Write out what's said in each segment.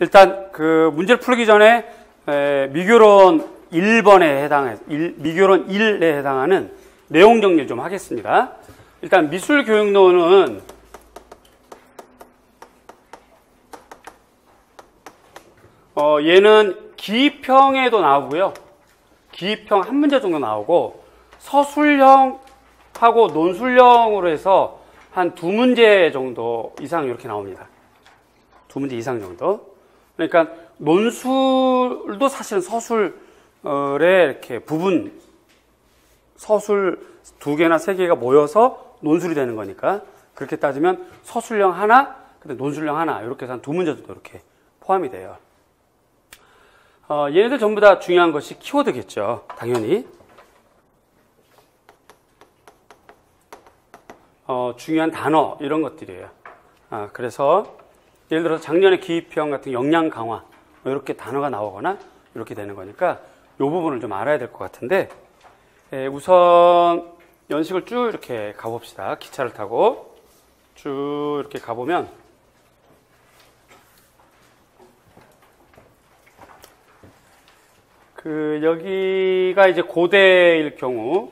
일단 그 문제를 풀기 전에 미교론 1번에 미교론 1에 해당하는 내용 정리를 좀 하겠습니다. 일단 미술교육론은 얘는 기입형에도 나오고요. 기입형 한 문제 정도 나오고 서술형하고 논술형으로 해서 한 두 문제 정도 이상 이렇게 나옵니다. 두 문제 이상 정도. 그러니까 논술도 사실은 서술에 이렇게 부분 서술 두 개나 세 개가 모여서 논술이 되는 거니까 그렇게 따지면 서술형 하나, 근데 논술형 하나 이렇게 해서 한 두 문제 정도 이렇게 포함이 돼요. 얘네들 전부 다 중요한 것이 키워드겠죠. 당연히. 중요한 단어 이런 것들이에요. 그래서 예를 들어서 작년에 기입형 같은 역량 강화 이렇게 단어가 나오거나 이렇게 되는 거니까 이 부분을 좀 알아야 될 것 같은데 우선 연식을 쭉 이렇게 가봅시다. 기차를 타고 쭉 이렇게 가보면 여기가 이제 고대일 경우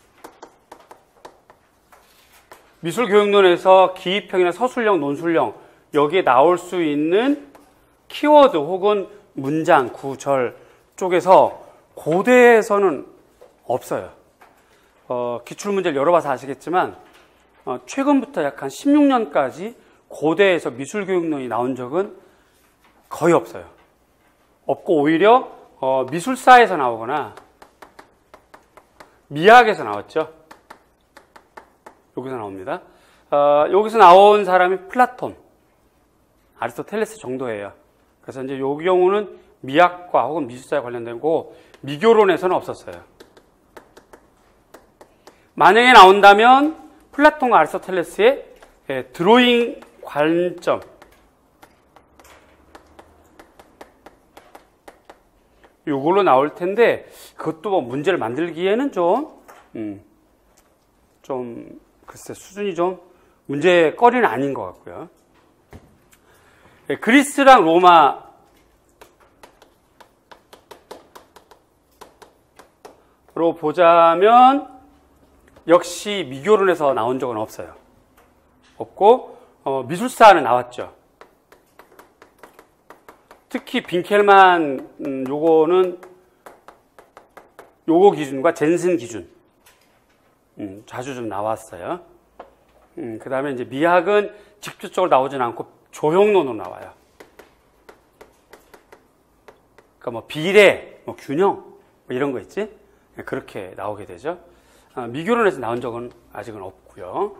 미술교육론에서 기입형이나 서술형, 논술형 여기에 나올 수 있는 키워드 혹은 문장, 구절 쪽에서 고대에서는 없어요. 기출문제를 열어봐서 아시겠지만 최근부터 약 한 16년까지 고대에서 미술교육론이 나온 적은 거의 없어요. 없고 오히려 미술사에서 나오거나 미학에서 나왔죠. 여기서 나옵니다. 여기서 나온 사람이 플라톤, 아리스토텔레스 정도예요. 그래서 이제 이 경우는 미학과 혹은 미술사에 관련된 거고 미교론에서는 없었어요. 만약에 나온다면 플라톤과 아리스토텔레스의 드로잉 관점 이걸로 나올 텐데 그것도 뭐 문제를 만들기에는 좀 글쎄 수준이 좀 문제거리는 아닌 것 같고요. 그리스랑 로마로 보자면 역시 미교론에서 나온 적은 없어요. 없고 미술사는 나왔죠. 특히 빈켈만 요거는 요거 기준과 젠슨 기준 자주 좀 나왔어요. 그 다음에 이제 미학은 직접적으로 나오진 않고 조형론으로 나와요. 그러니까 뭐 비례, 뭐 균형 뭐 이런 거 있지? 그렇게 나오게 되죠. 미교론에서 나온 적은 아직은 없고요.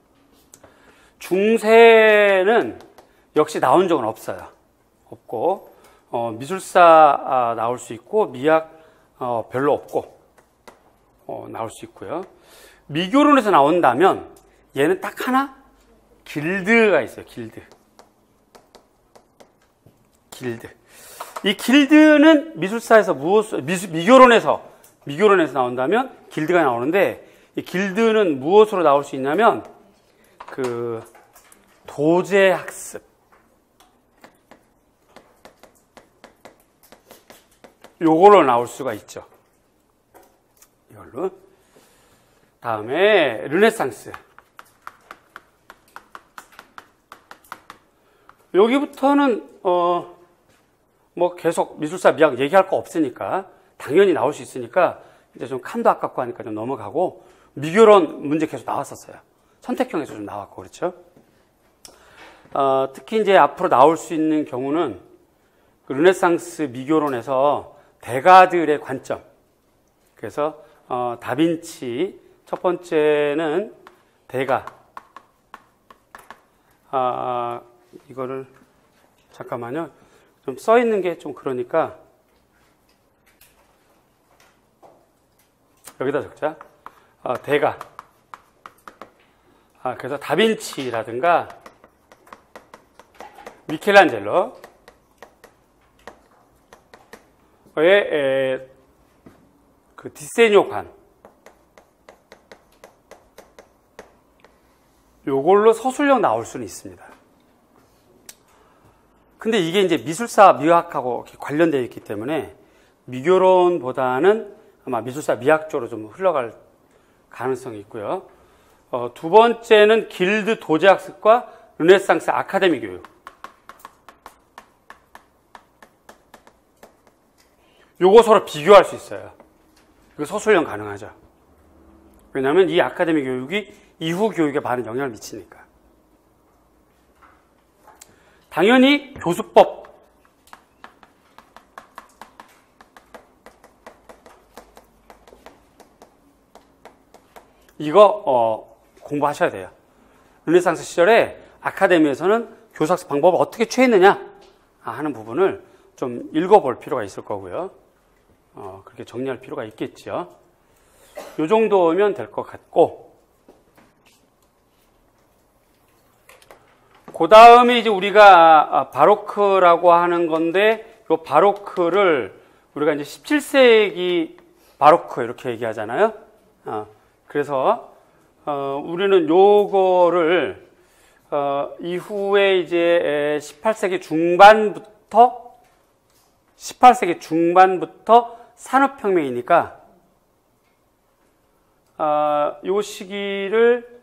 중세는 역시 나온 적은 없어요. 없고 미술사 나올 수 있고 미학 별로 없고 나올 수 있고요. 미교론에서 나온다면 얘는 딱 하나 길드가 있어요. 길드. 이 길드는 미술사에서 미교론에서 나온다면 길드가 나오는데 이 길드는 무엇으로 나올 수 있냐면 그 도제학습 요걸로 나올 수가 있죠. 이걸로. 다음에 르네상스. 여기부터는 뭐 계속 미술사 미학 얘기할 거 없으니까 당연히 나올 수 있으니까 이제 좀 칸도 아깝고 하니까 좀 넘어가고 미교론 문제 계속 나왔었어요. 선택형에서 좀 나왔고 그렇죠. 특히 이제 앞으로 나올 수 있는 경우는 그 르네상스 미교론에서 대가들의 관점. 그래서 다빈치 첫 번째는 대가. 이거를 잠깐만요. 좀 써 있는 게 좀 그러니까 여기다 적자. 대가. 그래서 다빈치라든가 미켈란젤로의 그 디세뇨관. 요걸로 서술형 나올 수는 있습니다. 근데 이게 이제 미술사 미학하고 관련되어 있기 때문에 미교론보다는 아마 미술사 미학 쪽으로 좀 흘러갈 가능성이 있고요. 두 번째는 길드 도제학습과 르네상스 아카데미 교육. 요거 서로 비교할 수 있어요. 이거 서술형 가능하죠. 왜냐하면 이 아카데미 교육이 이후 교육에 많은 영향을 미치니까. 당연히 교수법. 이거 공부하셔야 돼요. 르네상스 시절에 아카데미에서는 교사학습 방법을 어떻게 취했느냐 하는 부분을 좀 읽어볼 필요가 있을 거고요. 그렇게 정리할 필요가 있겠죠. 요 정도면 될 것 같고, 그 다음에 이제 우리가 바로크라고 하는 건데, 요 바로크를 우리가 이제 17세기 바로크 이렇게 얘기하잖아요. 그래서 우리는 요거를 이후에 이제 18세기 중반부터 산업혁명이니까 요 시기를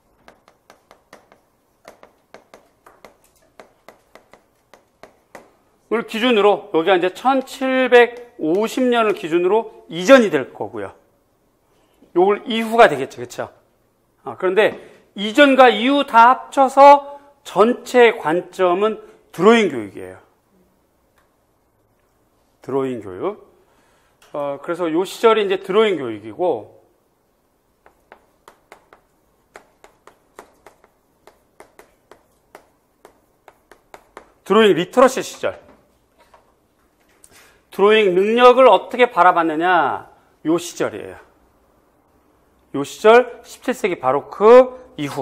기준으로, 여기가 이제 1750년을 기준으로 이전이 될 거고요. 요걸 이후가 되겠죠. 그렇죠? 그런데 이전과 이후 다 합쳐서 전체 관점은 드로잉 교육이에요. 드로잉 교육. 그래서 요 시절이 이제 드로잉 교육이고, 드로잉 리터러시 시절. 드로잉 능력을 어떻게 바라봤느냐, 요 시절이에요. 요 시절 17세기 바로크 이후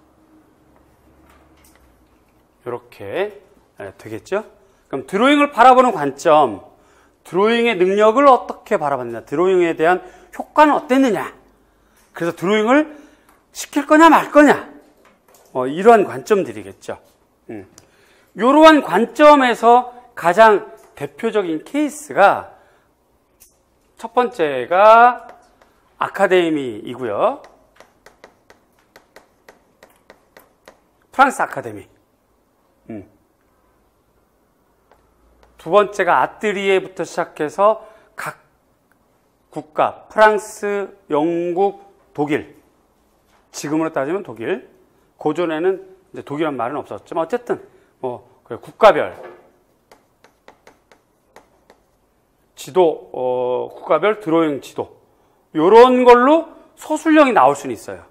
이렇게 되겠죠. 그럼 드로잉을 바라보는 관점, 드로잉의 능력을 어떻게 바라봤느냐, 드로잉에 대한 효과는 어땠느냐, 그래서 드로잉을 시킬 거냐 말 거냐, 이러한 관점들이겠죠. 이러한 관점에서 가장 대표적인 케이스가 첫 번째가 아카데미이고요. 프랑스 아카데미. 두 번째가 아뜨리에부터 시작해서 각 국가, 프랑스, 영국, 독일. 지금으로 따지면 독일. 고전에는 이제 독일이란 말은 없었지만 어쨌든 국가별 지도, 국가별 드로잉 지도. 요런 걸로 서술형이 나올 수는 있어요.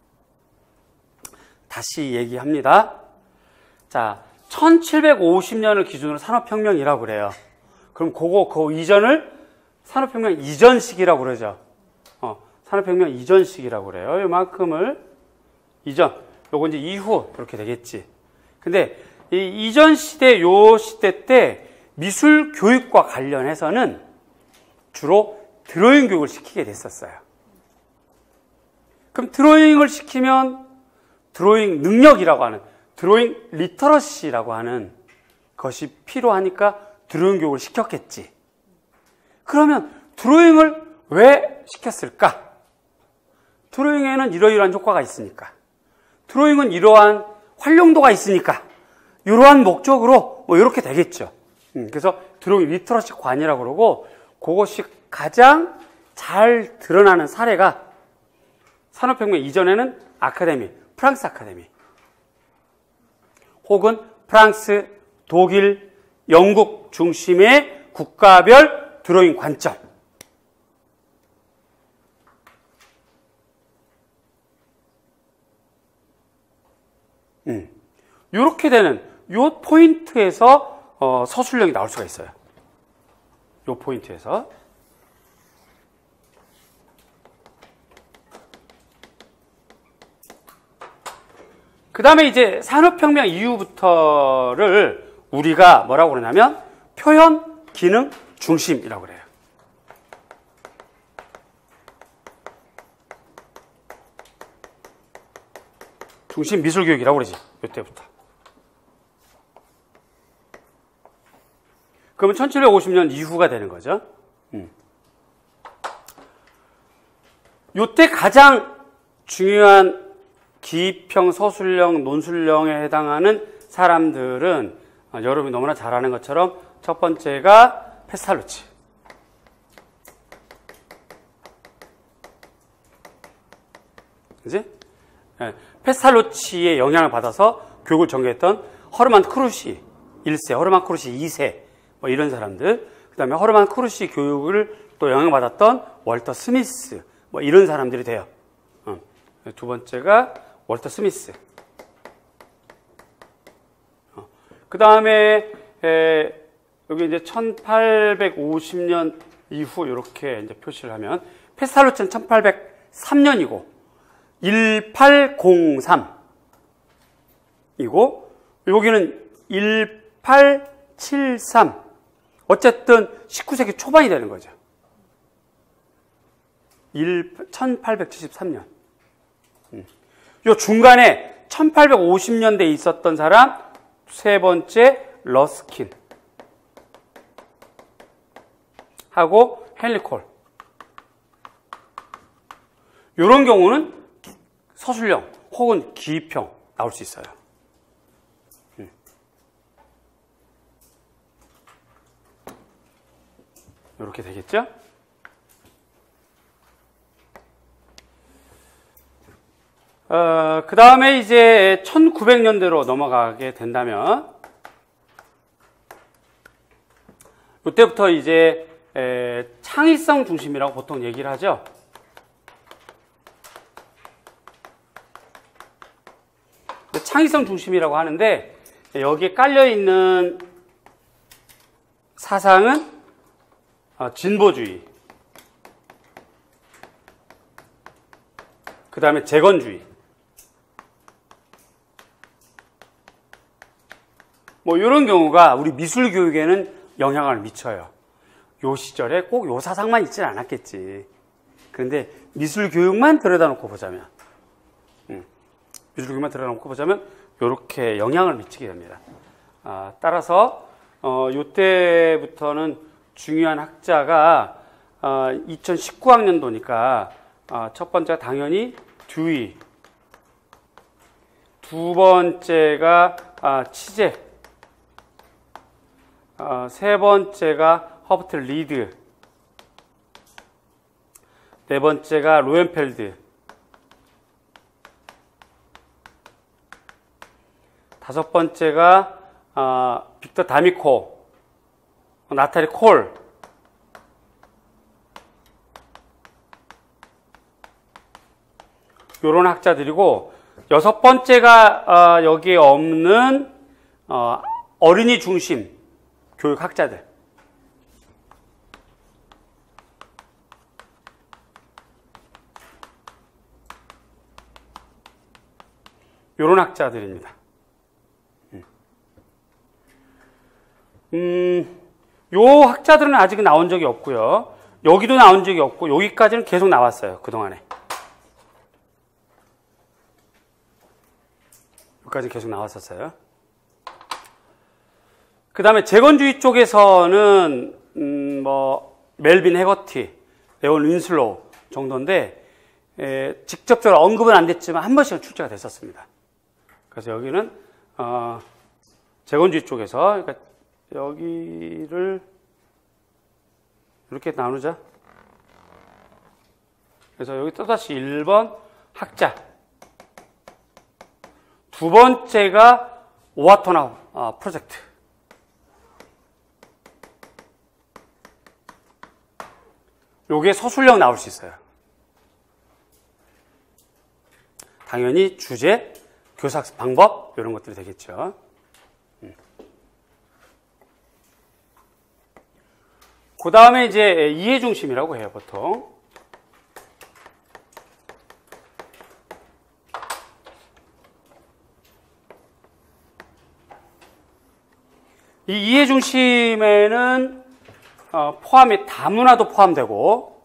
다시 얘기합니다. 자, 1750년을 기준으로 산업혁명이라고 그래요. 그럼 그 이전을 산업혁명 이전 시기라고 그러죠. 산업혁명 이전 시기라고 그래요. 요만큼을 이전, 요거 이제 이후 이렇게 되겠지. 근데 이 이전 시대, 요 시대 때 미술 교육과 관련해서는 주로 드로잉 교육을 시키게 됐었어요. 그럼 드로잉을 시키면 드로잉 능력이라고 하는, 드로잉 리터러시라고 하는 것이 필요하니까 드로잉 교육을 시켰겠지. 그러면 드로잉을 왜 시켰을까? 드로잉에는 이러이러한 효과가 있으니까, 드로잉은 이러한 활용도가 있으니까, 이러한 목적으로 이렇게 되겠죠. 그래서 드로잉 리터러시 관이라고 그러고, 그것이 가장 잘 드러나는 사례가 산업혁명 이전에는 아카데미, 프랑스 아카데미, 혹은 프랑스, 독일, 영국 중심의 국가별 드로잉 관점. 이렇게 되는 요 포인트에서 서술형이 나올 수가 있어요. 요 포인트에서. 그 다음에 이제 산업혁명 이후부터를 우리가 뭐라고 그러냐면 표현, 기능, 중심이라고 그래요. 중심 미술교육이라고 그러지, 이때부터. 그러면 1750년 이후가 되는 거죠. 요때 가장 중요한 기입형, 서술형, 논술형에 해당하는 사람들은 여러분이 너무나 잘 아는 것처럼 첫 번째가 페스탈루치. 그지? 네. 페스탈루치의 영향을 받아서 교육을 전개했던 허르만 크루시 1세, 허르만 크루시 2세, 뭐 이런 사람들. 그 다음에 허르만 크루시 교육을 또 영향받았던 월터 스미스, 뭐 이런 사람들이 돼요. 두 번째가 월터 스미스. 그 다음에 여기 이제 1850년 이후 이렇게 이제 표시를 하면 페스탈루치는 1803년이고 1803이고 여기는 1873. 어쨌든 19세기 초반이 되는 거죠. 1873년. 요 중간에 1850년대에 있었던 사람 세 번째 러스킨 하고 헨리 콜. 요런 경우는 서술형 혹은 기입형 나올 수 있어요. 이렇게 되겠죠? 그 다음에 이제 1900년대로 넘어가게 된다면 이때부터 이제 창의성 중심이라고 보통 얘기를 하죠. 창의성 중심이라고 하는데 여기에 깔려있는 사상은 진보주의, 그 다음에 재건주의, 뭐 이런 경우가 우리 미술 교육에는 영향을 미쳐요. 요 시절에 꼭 요 사상만 있지는 않았겠지. 그런데 미술 교육만 들여다놓고 보자면, 미술 교육만 들여다놓고 보자면 이렇게 영향을 미치게 됩니다. 따라서 요때부터는 중요한 학자가 2019학년도니까 첫 번째가 당연히 듀이, 두 번째가 치제, 세 번째가 허버트 리드, 네 번째가 로엔펠드, 다섯 번째가 빅터 다미코, 나탈리 콜, 요런 학자들이고, 여섯 번째가 여기에 없는 어린이 중심 교육학자들. 요런 학자들입니다. 요 학자들은 아직 나온 적이 없고요. 여기도 나온 적이 없고 여기까지는 계속 나왔어요. 그동안에. 여기까지 계속 나왔었어요. 그 다음에 재건주의 쪽에서는 뭐 멜빈 해거티, 레온 윈슬로우 정도인데 직접적으로 언급은 안 됐지만 한 번씩은 출제가 됐었습니다. 그래서 여기는 재건주의 쪽에서 그러니까 여기를 이렇게 나누자. 그래서 여기 또다시 1번 학자, 두 번째가 오하토나 프로젝트, 요게 서술형 나올 수 있어요. 당연히 주제, 교사학습 방법 이런 것들이 되겠죠. 그 다음에 이제 이해 중심이라고 해요, 보통. 이 이해 중심에는 포함이 다문화도 포함되고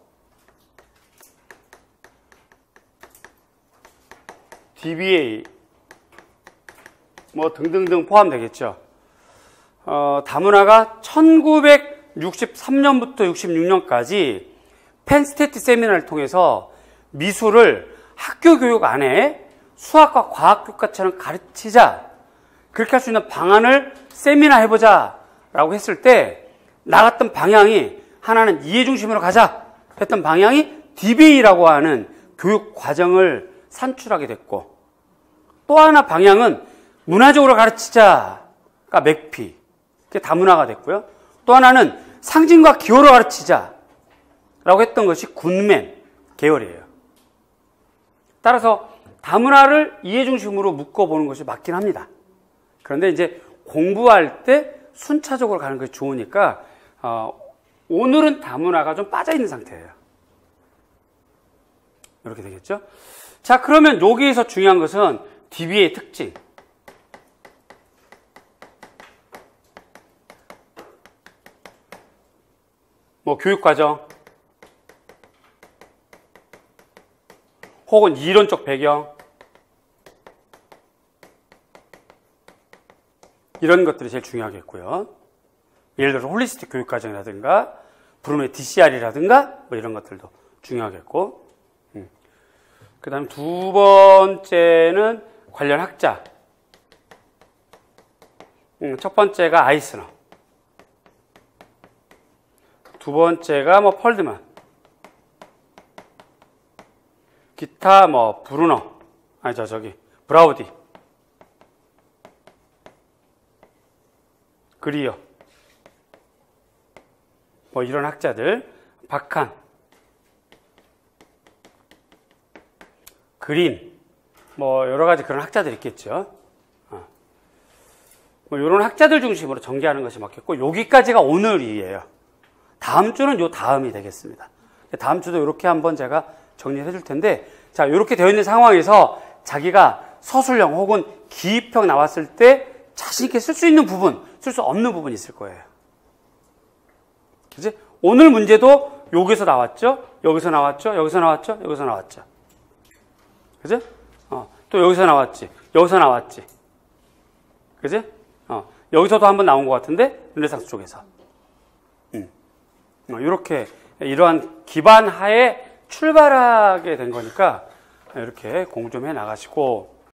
DBA 뭐 등등등 포함되겠죠. 다문화가 1963년부터 66년까지 펜스테이트 세미나를 통해서 미술을 학교 교육 안에 수학과 과학 교과처럼 가르치자, 그렇게 할 수 있는 방안을 세미나 해보자 라고 했을 때 나갔던 방향이, 하나는 이해 중심으로 가자 했던 방향이 DBA라고 하는 교육 과정을 산출하게 됐고, 또 하나 방향은 문화적으로 가르치자가 맥피, 그게 다문화가 됐고요. 또 하나는 상징과 기호로 가르치자라고 했던 것이 굿맨 계열이에요. 따라서 다문화를 이해 중심으로 묶어보는 것이 맞긴 합니다. 그런데 이제 공부할 때 순차적으로 가는 것이 좋으니까 오늘은 다문화가 좀 빠져있는 상태예요. 이렇게 되겠죠? 자, 그러면 여기에서 중요한 것은 DBA의 특징. 뭐 교육과정 혹은 이론적 배경, 이런 것들이 제일 중요하겠고요. 예를 들어서 홀리스틱 교육과정이라든가 브루노의 DCR이라든가 뭐 이런 것들도 중요하겠고, 그 다음에 두 번째는 관련 학자. 첫 번째가 아이스너, 두 번째가 뭐 펄드만, 기타 뭐 브루너, 브라우디, 그리어, 뭐 이런 학자들, 박한, 그린, 뭐 여러 가지 그런 학자들이 있겠죠. 뭐 이런 학자들 중심으로 전개하는 것이 맞겠고, 여기까지가 오늘이에요. 다음 주는 요 다음이 되겠습니다. 다음 주도 이렇게 한번 제가 정리를 해줄 텐데, 자, 이렇게 되어 있는 상황에서 자기가 서술형 혹은 기입형 나왔을 때 자신있게 쓸 수 있는 부분, 쓸 수 없는 부분이 있을 거예요. 그치? 오늘 문제도 여기서 나왔죠? 여기서 나왔죠? 여기서 나왔죠? 여기서 나왔죠? 그치? 또 여기서 나왔지? 여기서 나왔지? 그치? 여기서도 한번 나온 것 같은데, 르네상스 쪽에서. 이렇게, 이러한 기반 하에 출발하게 된 거니까, 이렇게 공부 좀 해 나가시고,